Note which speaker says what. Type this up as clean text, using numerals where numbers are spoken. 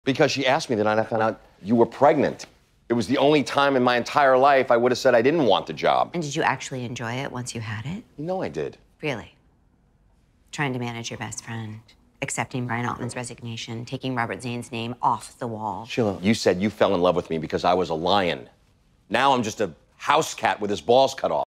Speaker 1: Because she asked me the night I found out you were pregnant. It was the only time in my entire life I would have said I didn't want the job.
Speaker 2: And did you actually enjoy it once you had it?
Speaker 1: You know I did.
Speaker 2: Really? Trying to manage your best friend, accepting Brian Altman's resignation, taking Robert Zane's name off the wall.
Speaker 1: Sheila, you said you fell in love with me because I was a lion. Now I'm just a house cat with his balls cut off.